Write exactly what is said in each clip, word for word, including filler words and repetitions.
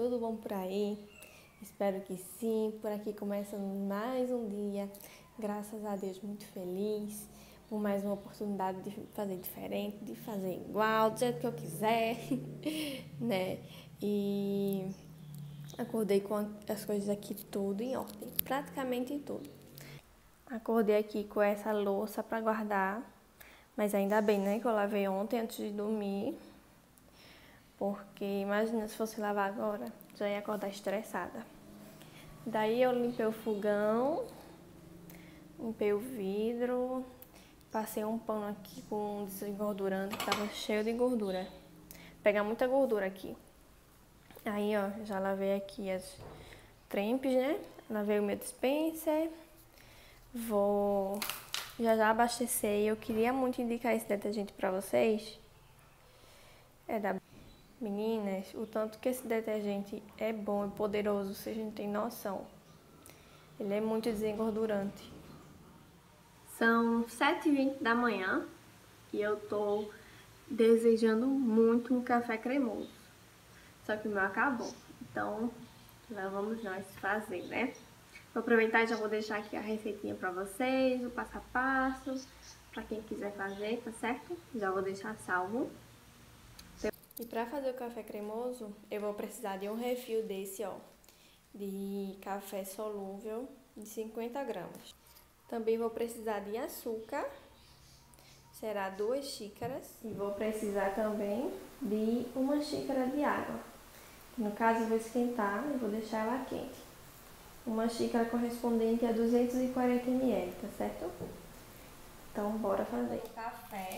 tudo bom por aí? Espero que sim. Por aqui começa mais um dia, graças a Deus, muito feliz por mais uma oportunidade de fazer diferente, de fazer igual, do jeito que eu quiser, né? E acordei com as coisas aqui tudo em ordem, praticamente tudo. Acordei aqui com essa louça para guardar, mas ainda bem, né, que eu lavei ontem antes de dormir. Porque imagina se fosse lavar agora, já ia acordar estressada. Daí eu limpei o fogão, limpei o vidro, passei um pano aqui com desengordurante, que tava cheio de gordura. Pegar muita gordura aqui. Aí, ó, já lavei aqui as trempes, né? Lavei o meu dispenser. Vou já já abastecer. Eu queria muito indicar esse detergente pra vocês. É da Meninas, o tanto que esse detergente é bom e poderoso, vocês não têm noção. Ele é muito desengordurante. São sete e vinte da manhã e eu tô desejando muito um café cremoso. Só que o meu acabou. Então, lá vamos nós fazer, né? Vou aproveitar e já vou deixar aqui a receitinha pra vocês, o passo a passo, pra quem quiser fazer, tá certo? Já vou deixar salvo. E para fazer o café cremoso, eu vou precisar de um refil desse, ó, de café solúvel de cinquenta gramas. Também vou precisar de açúcar, será duas xícaras. E vou precisar também de uma xícara de água. No caso, eu vou esquentar e vou deixar ela quente. Uma xícara correspondente a duzentos e quarenta mililitros, tá certo? Então, bora fazer. O café.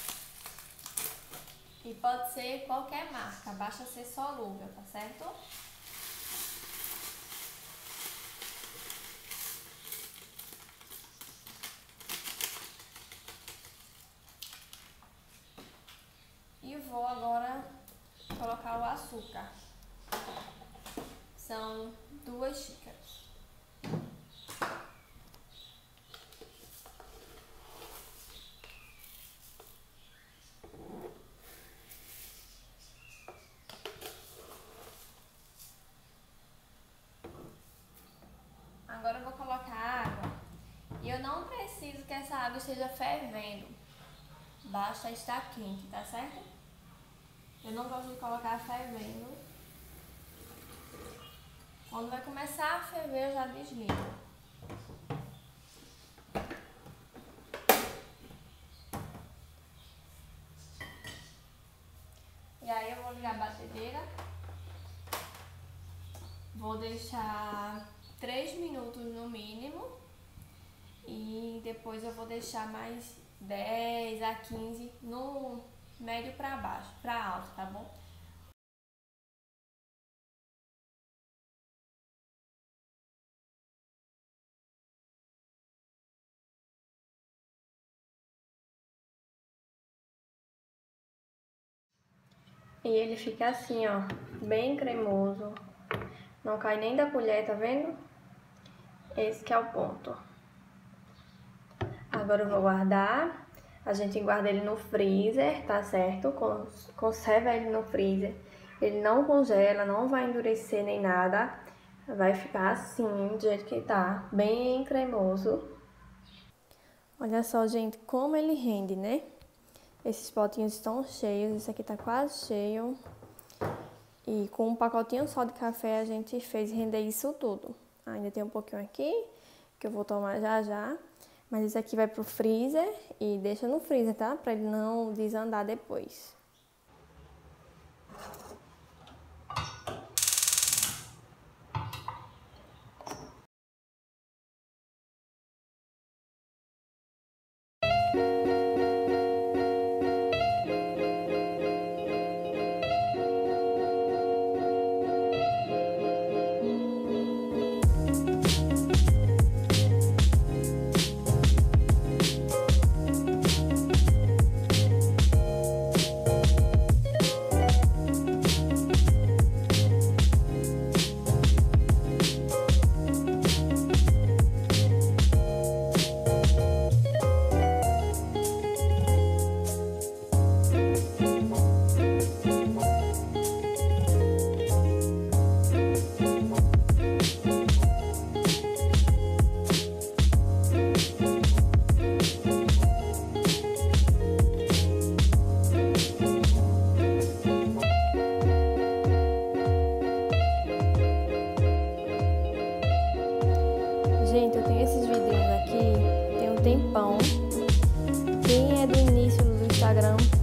E pode ser qualquer marca, basta ser solúvel, tá certo? E vou agora colocar o açúcar. São duas xícaras. Agora eu vou colocar água. E eu não preciso que essa água esteja fervendo. Basta estar quente, tá certo? Eu não gosto de colocar fervendo. Quando vai começar a ferver, eu já desligo. E aí eu vou ligar a batedeira. Vou deixar três minutos no mínimo. E depois eu vou deixar mais dez a quinze no médio para baixo, para alto, tá bom? E ele fica assim, ó, bem cremoso. Não cai nem da colher, tá vendo? Esse que é o ponto. Agora eu vou guardar. A gente guarda ele no freezer, tá certo? Conserva ele no freezer. Ele não congela, não vai endurecer nem nada. Vai ficar assim, do jeito que tá, bem cremoso. Olha só, gente, como ele rende, né? Esses potinhos estão cheios, esse aqui tá quase cheio. E com um pacotinho só de café a gente fez render isso tudo. Ainda tem um pouquinho aqui, que eu vou tomar já já. Mas esse aqui vai pro freezer e deixa no freezer, tá? Pra ele não desandar depois.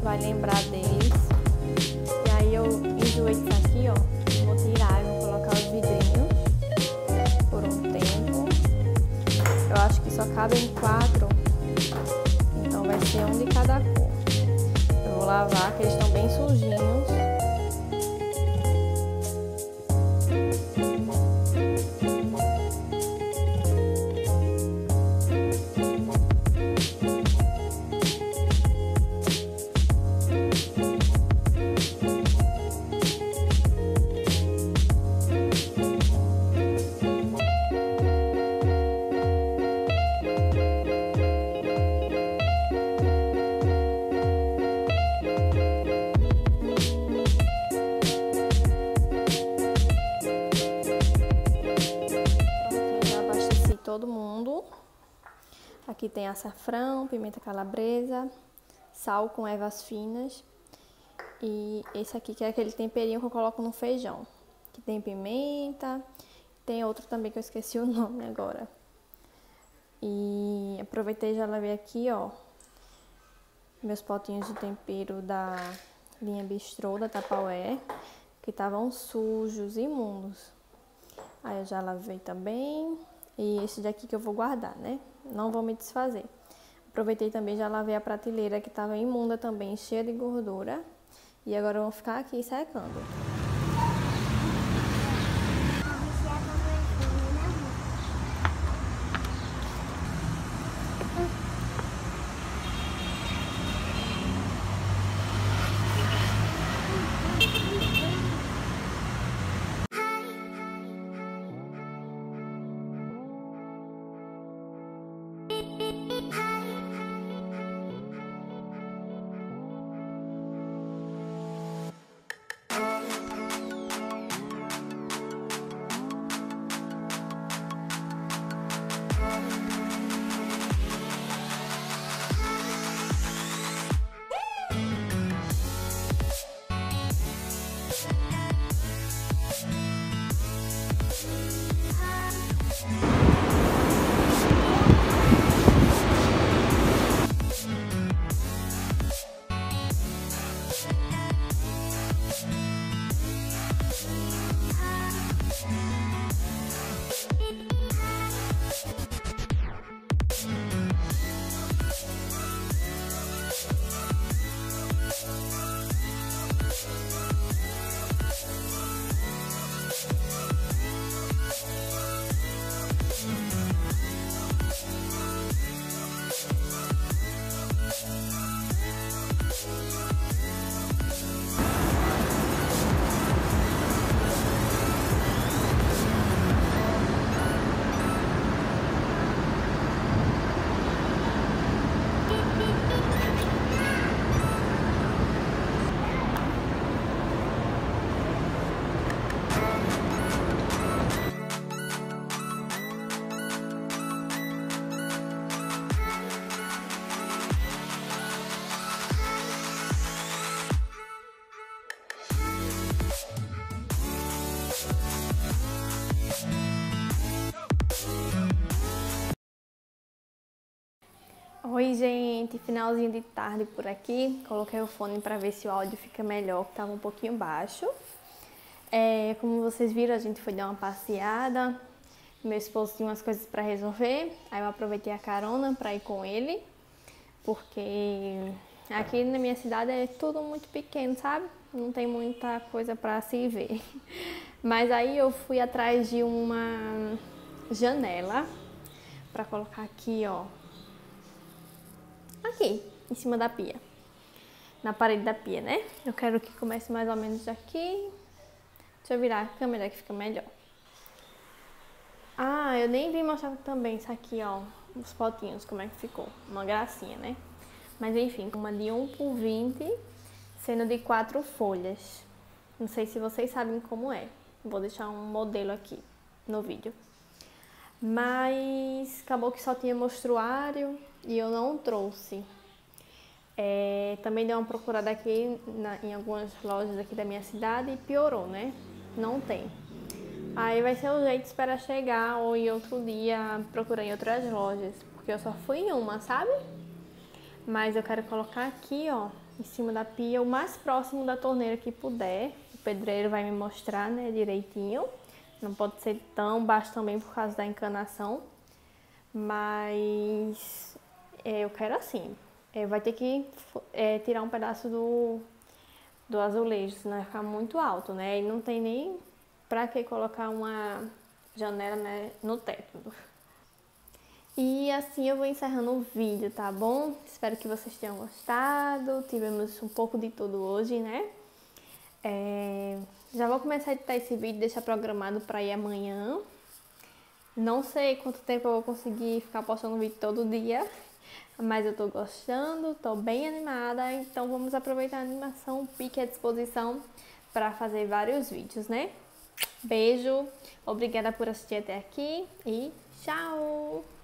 vai lembrar deles. E aí eu enjoei disso aqui, ó. Vou tirar e vou colocar os vidrinhos por um tempo. Eu acho que só cabem quatro, então vai ser um de cada cor. Eu vou lavar, que eles estão bem sujinhos. Todo mundo. Aqui tem açafrão, pimenta calabresa, sal com ervas finas e esse aqui que é aquele temperinho que eu coloco no feijão. Que tem pimenta, tem outro também que eu esqueci o nome agora. E aproveitei e já lavei aqui, ó, meus potinhos de tempero da linha Bistrô da Tupperware, que estavam sujos, imundos. Aí eu já lavei também. E esse daqui que eu vou guardar, né? Não vou me desfazer. Aproveitei também, já lavei a prateleira que estava imunda também, cheia de gordura. E agora eu vou ficar aqui secando. Oi gente, finalzinho de tarde por aqui. Coloquei o fone para ver se o áudio fica melhor, que estava um pouquinho baixo. É, como vocês viram, a gente foi dar uma passeada. Meu esposo tinha umas coisas para resolver, aí eu aproveitei a carona para ir com ele, porque aqui na minha cidade é tudo muito pequeno, sabe? Não tem muita coisa para se ver. Mas aí eu fui atrás de uma janela para colocar aqui, ó. Aqui, em cima da pia. Na parede da pia, né? Eu quero que comece mais ou menos aqui. Deixa eu virar a câmera que fica melhor. Ah, eu nem vim mostrar também isso aqui, ó. Os potinhos, como é que ficou. Uma gracinha, né? Mas enfim, uma de um por vinte, sendo de quatro folhas. Não sei se vocês sabem como é. Vou deixar um modelo aqui no vídeo. Mas acabou que só tinha mostruário e eu não trouxe. É, também dei uma procurada aqui na, em algumas lojas aqui da minha cidade e piorou, né? Não tem. Aí vai ser o jeito, esperar chegar ou em outro dia procurar em outras lojas, porque eu só fui em uma, sabe? Mas eu quero colocar aqui, ó, em cima da pia, o mais próximo da torneira que puder. O pedreiro vai me mostrar, né, direitinho. Não pode ser tão baixo também por causa da encanação. Mas é, eu quero assim. É, vai ter que é, tirar um pedaço do, do azulejo, senão vai ficar muito alto, né? E não tem nem pra que colocar uma janela, né, no teto. E assim eu vou encerrando o vídeo, tá bom? Espero que vocês tenham gostado. Tivemos um pouco de tudo hoje, né? É... Já vou começar a editar esse vídeo, deixar programado para ir amanhã. Não sei quanto tempo eu vou conseguir ficar postando vídeo todo dia, mas eu tô gostando, tô bem animada. Então vamos aproveitar a animação, o pique à disposição para fazer vários vídeos, né? Beijo, obrigada por assistir até aqui e tchau!